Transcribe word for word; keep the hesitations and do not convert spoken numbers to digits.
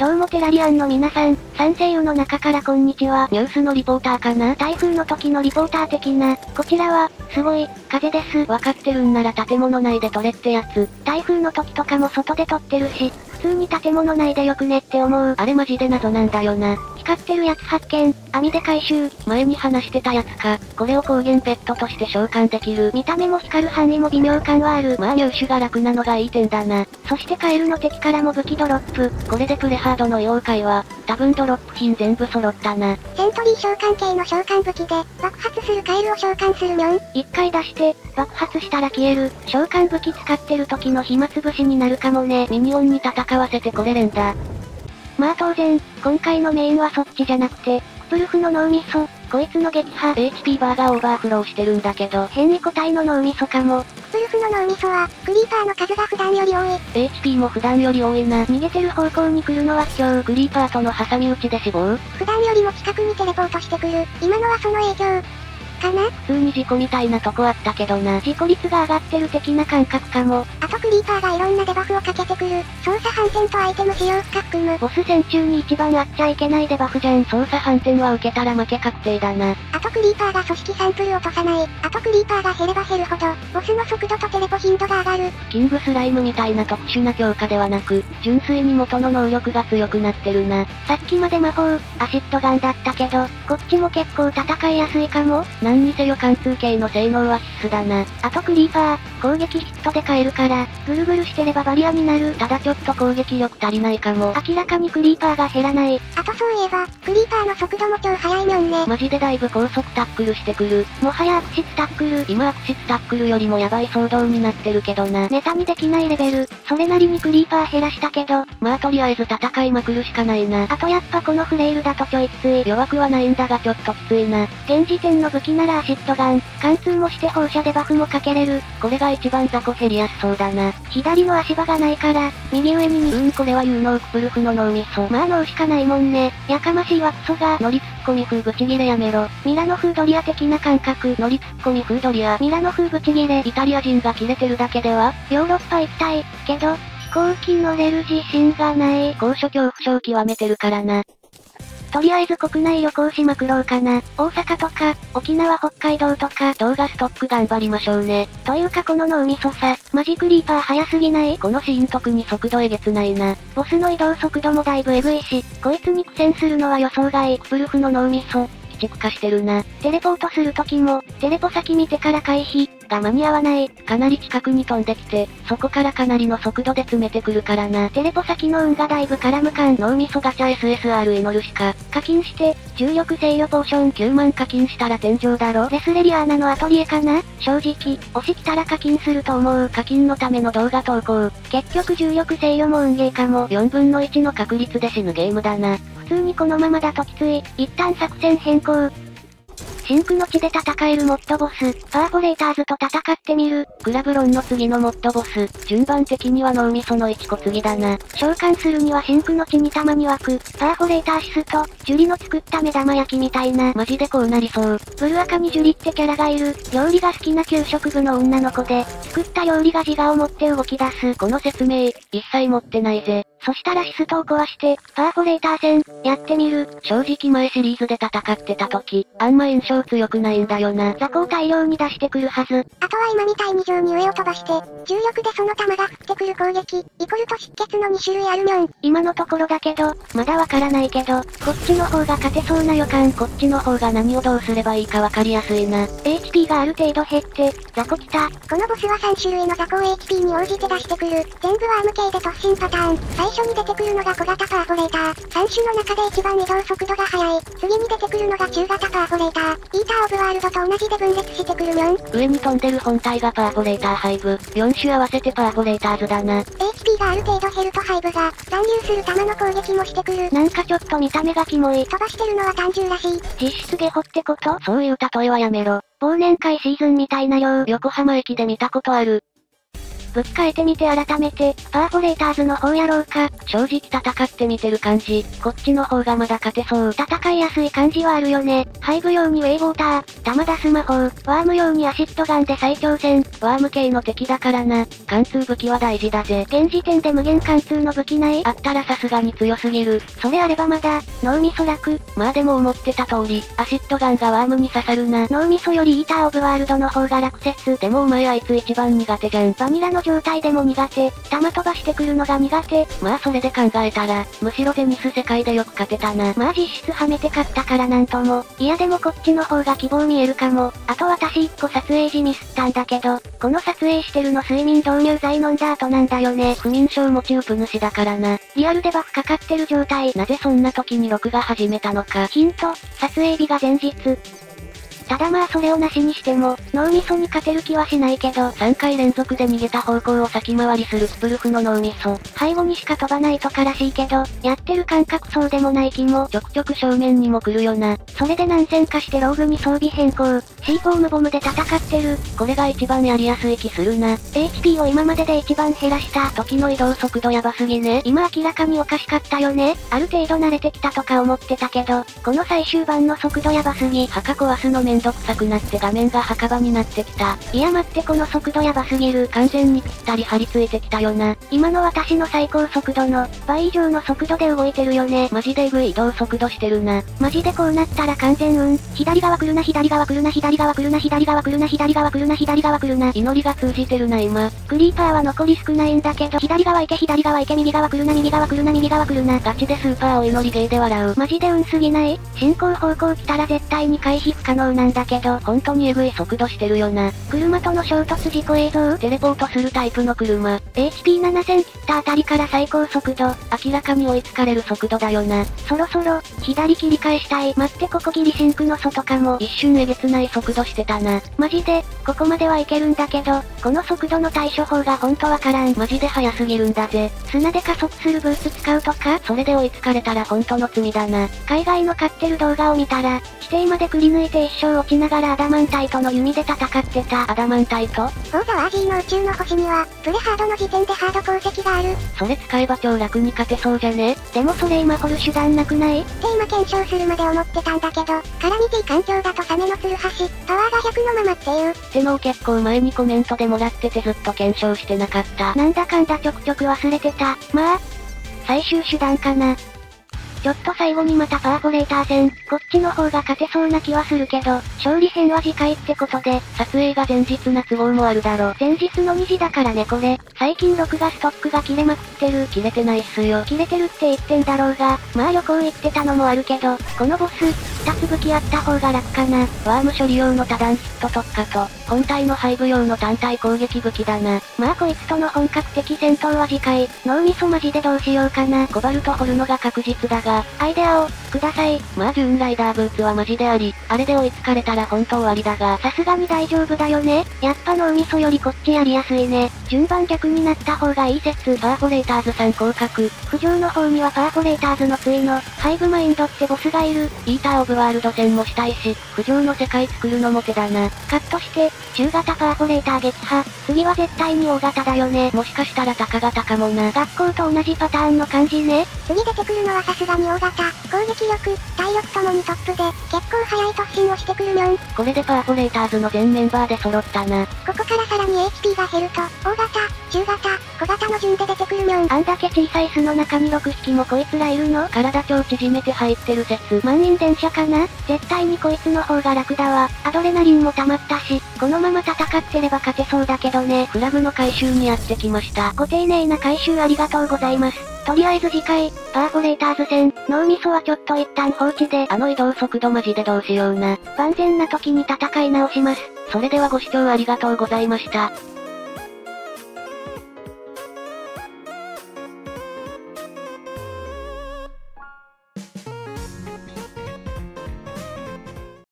どうもテラリアンの皆さん、三星湯の中からこんにちは。 ニュースのリポーターかな？ 台風の時のリポーター的な、こちらは、すごい、風です。 わかってるんなら建物内で撮れってやつ。 台風の時とかも外で撮ってるし、普通に建物内でよくねって思う。 あれマジで謎なんだよな。 光ってるやつ発見、網で回収。 前に話してたやつか。これを光源ペットとして召喚できる。 見た目も光る範囲も微妙感はある。 まあ入手が楽なのがいい点だな。 そしてカエルの敵からも武器ドロップ。 これでプレハードの妖怪は、多分ドロップ品全部揃ったな。 セントリー召喚系の召喚武器で、爆発するカエルを召喚するミョン。一回出して、爆発したら消える。召喚武器使ってる時の暇つぶしになるかもね。 ミニオンに戦わせてこれれんだ。 まあ当然、今回のメインはそっちじゃなくて、クプルフの脳みそ、こいつの撃破。 エイチピー バーがオーバーフローしてるんだけど。 変異個体の脳みそかも。クプルフの脳みそは、クリーパーの数が普段より多い。 エイチピー も普段より多いな。 逃げてる方向に来るのは卑怯。 クリーパーとの挟み撃ちで死亡。 普段よりも近くにテレポートしてくる。今のはその影響。かな？ 普通に事故みたいなとこあったけどな。 事故率が上がってる的な感覚かも。あとクリーパーがいろんなデバフをかけてくる。操作反転とアイテム使用不可含む。ボス戦中に一番あっちゃいけないデバフじゃん。 操作反転は受けたら負け確定だな。 あとクリーパーが組織サンプル落とさない。あとクリーパーが減れば減るほど、ボスの速度とテレポ頻度が上がる。 キングスライムみたいな特殊な強化ではなく、純粋に元の能力が強くなってるな。 さっきまで魔法、アシッドガンだったけど、こっちも結構戦いやすいかも。 何にせよ貫通系の性能は必須だな。 あとクリーパー、攻撃ヒットで変えるから、ぐるぐるしてればバリアになる。 ただちょっと攻撃力足りないかも。 明らかにクリーパーが減らない。あとそういえば、クリーパーの速度も超速いみょんね。 マジでだいぶ高速タックルしてくる。 もはや悪質タックル。 今悪質タックルよりもヤバい騒動になってるけどな。 ネタにできないレベル。それなりにクリーパー減らしたけど、 まあとりあえず戦いまくるしかないな。 あとやっぱこのフレイルだとちょいきつい。 弱くはないんだがちょっときついな。 現時点の武器ならアシッドガン。貫通もして放射デバフもかけれる。 これが一番雑魚減りやすそうだな。 左の足場がないから、右上にに。 うーんこれは有能クプルフの脳みそ。 まあ脳しかないもんね。やかましいわクソが。 乗りツッコミ風ブチギレやめろ。 ミラノ風ドリア的な感覚。 乗りツッコミ風ドリア。 ミラノ風ブチギレ。 イタリア人がキレてるだけでは？ ヨーロッパ行きたい、けど、飛行機乗れる自信がない。 高所恐怖症極めてるからな。 とりあえず国内旅行しまくろうかな。大阪とか、沖縄北海道とか。 動画ストック頑張りましょうね。 というかこの脳みそさ、マジクリーパー早すぎない？ このシーン特に速度えげつないな。 ボスの移動速度もだいぶエグいし、こいつに苦戦するのは予想外。 クプルフの脳みそ、鬼畜化してるな。 テレポートするときも、テレポ先見てから回避、が間に合わない。 かなり近くに飛んできて、そこからかなりの速度で詰めてくるからな。 テレポ先の運がだいぶ絡む感。 脳みそガチャ エスエスアール 祈るしか。 課金して、重力制御ポーション。 きゅうまん課金したら天井だろ。 レスレリアーナのアトリエかな？正直、押し来たら課金すると思う。 課金のための動画投稿。 結局重力制御も運ゲーかも。 よんぶんのいちの確率で死ぬゲームだな。 普通にこのままだときつい。一旦作戦変更。シンクの地で戦えるモッドボス、パーフォレーターズと戦ってみる。 クラブロンの次のモッドボス、順番的には脳みそのいちこ次だな。 召喚するにはシンクの地にたまに湧く、パーフォレーターシスと、ジュリの作った目玉焼きみたいな。 マジでこうなりそう。 ブルアカにジュリってキャラがいる。料理が好きな給食部の女の子で、作った料理が自我を持って動き出す。 この説明、一切持ってないぜ。 そしたらシストを壊して、パーフォレーター戦、やってみる。 正直前シリーズで戦ってた時、あんま印象強くないんだよな。 雑魚を大量に出してくるはず。あとは今みたいに上に上を飛ばして、重力でその弾が降ってくる攻撃、イコルと失血のに種類あるにょん。今のところだけど、まだわからないけど、こっちの方が勝てそうな予感。 こっちの方が何をどうすればいいかわかりやすいな。 エイチピー がある程度減って、雑魚来た。このボスはさん種類の雑魚を エイチピー に応じて出してくる。全部ワーム系で突進パターン。最初に出てくるのが小型パーフォレーター。さん種の中で一番移動速度が速い。次に出てくるのが中型パーフォレーター。イーターオブワールドと同じで分裂してくるみょん。 上に飛んでる本体がパーフォレーターハイブ。よん種合わせてパーフォレーターズだな。 エイチピー がある程度減るとハイブが、残留する弾の攻撃もしてくる。なんかちょっと見た目がキモい。飛ばしてるのは単純らしい。実質ゲホってこと？ そういう例えはやめろ。 忘年会シーズンみたいな量。 横浜駅で見たことある。 ぶっかえてみて改めて、パーフォレーターズの方やろうか。 正直戦ってみてる感じ、こっちの方がまだ勝てそう。 戦いやすい感じはあるよね。ハイブ用にウェイウォーター、弾出す魔法、ワーム用にアシッドガンで再挑戦。 ワーム系の敵だからな。貫通武器は大事だぜ。 現時点で無限貫通の武器ない？ あったらさすがに強すぎる。 それあればまだ、脳みそ楽。 まあでも思ってた通り、アシッドガンがワームに刺さるな。 脳みそよりイーターオブワールドの方が楽説。 でもお前あいつ一番苦手じゃん。 バニラの状態でも苦手。弾飛ばしてくるのが苦手。 まあそれで考えたら、むしろゼニス世界でよく勝てたな。 まあ実質はめて勝ったからなんとも。いやでもこっちの方が希望見えるかも。あと私一個撮影時ミスったんだけど、この撮影してるの睡眠導入剤飲んだ後なんだよね。 不眠症持ちウプ主だからな。 リアルでバフかかってる状態。 なぜそんな時に録画始めたのか。 ヒント、撮影日が前日。ただまあそれをなしにしても、脳みそに勝てる気はしないけど、 さんかい連続で逃げた方向を先回りするスプルフの脳みそ。 背後にしか飛ばないとからしいけど、やってる感覚そうでもない気も。 ちょくちょく正面にも来るよな。 それで何戦かしてローグに装備変更。シーフォームボムで戦ってる。 これが一番やりやすい気するな。 エイチピー を今までで一番減らした。 時の移動速度やばすぎね。 今明らかにおかしかったよね。ある程度慣れてきたとか思ってたけど、この最終版の速度やばすぎ。 墓壊すのめんどくさくなって画面が墓場になってきた。 いや待ってこの速度やばすぎる。 完全にぴったり張り付いてきたよな。 今の私の最高速度の倍以上の速度で動いてるよね。 マジでエグい移動速度してるな。 マジでこうなったら完全運。左側来るな左側来るな左側来るな左側来るな左側来るな左側来るな。 祈りが通じてるな今。 クリーパーは残り少ないんだけど、左側行け左側行け右側来るな右側来るな右側来るな。 ガチでスーパーお祈りゲーで笑う。 マジで運すぎない？進行方向来たら絶対に回避不可能なんだけど、 本当にエグい速度してるよな。 車との衝突事故映像？ テレポートするタイプの車。 エイチピーななせん 切ったあたりから最高速度。 明らかに追いつかれる速度だよな。 そろそろ、左切り返したい。待ってここギリシンクの外かも。 一瞬えげつない速度してたな。 マジで、ここまではいけるんだけど、この速度の対処法がほんとわからん。 マジで速すぎるんだぜ。 砂で加速するブーツ使うとか？ それで追いつかれたらほんとの罪だな。 海外の買ってる動画を見たら、地底までくり抜いて一生落ちながらアダマンタイトの弓で戦ってた。 アダマンタイト？ フォーザワージーの宇宙の星には、プレハードの時点でハード鉱石がある。 それ使えば超楽に勝てそうじゃね？ でもそれ今掘る手段なくない？って今検証するまで思ってたんだけど、カラミティ環境だとサメのツルハシ、パワーがひゃくのままっていう。 ってのを結構前にコメントでもらっててずっと検証してなかった。 なんだかんだちょくちょく忘れてた。まあ、最終手段かな。ちょっと最後にまたパーフォレーター戦、こっちの方が勝てそうな気はするけど、勝利編は次回ってことで、 撮影が前日な都合もあるだろ。 前日のにじだからねこれ。最近録画ストックが切れまくってる。 切れてないっすよ。 切れてるって言ってんだろうが、まあ旅行行ってたのもあるけど、このボス、二つ武器あった方が楽かな。 ワーム処理用の多段ヒット特化と、本体の配部用の単体攻撃武器だな。 まあこいつとの本格的戦闘は次回、脳みそマジでどうしようかな。 コバルト掘るのが確実だが、 アイデアを、ください。 まあジューンライダーブーツはマジであり、あれで追いつかれたら本当終わりだが、 さすがに大丈夫だよね。やっぱ脳みそよりこっちやりやすいね。順番逆になった方がいい説。 パーフォレーターズさん降格。 浮上の方にはパーフォレーターズの対の、ハイブマインドってボスがいる。 イーターオブワールド戦もしたいし、浮上の世界作るのも手だな。 カットして、中型パーフォレーター撃破。次は絶対に大型だよね。 もしかしたら高型かもな。 学校と同じパターンの感じね。次出てくるのはさすがに大型。攻撃力、体力ともにトップで、結構早い突進をしてくるみょん。 これでパーフォレーターズの全メンバーで揃ったな。 ここからさらに エイチピー が減ると、大型、中型、小型の順で出てくるみょん。あんだけ小さい巣の中にろくひきもこいつらいるの？ 体超縮めて入ってる説。 満員電車かな？絶対にこいつの方が楽だわ。アドレナリンも溜まったし、このまま戦ってれば勝てそうだけどね。 フラグの回収にやってきました。 ご丁寧な回収ありがとうございます。とりあえず次回、パーフォレーターズ戦、脳みそはちょっと一旦放置で、 あの移動速度マジでどうしような。 万全な時に戦い直します。 それではご視聴ありがとうございました。 you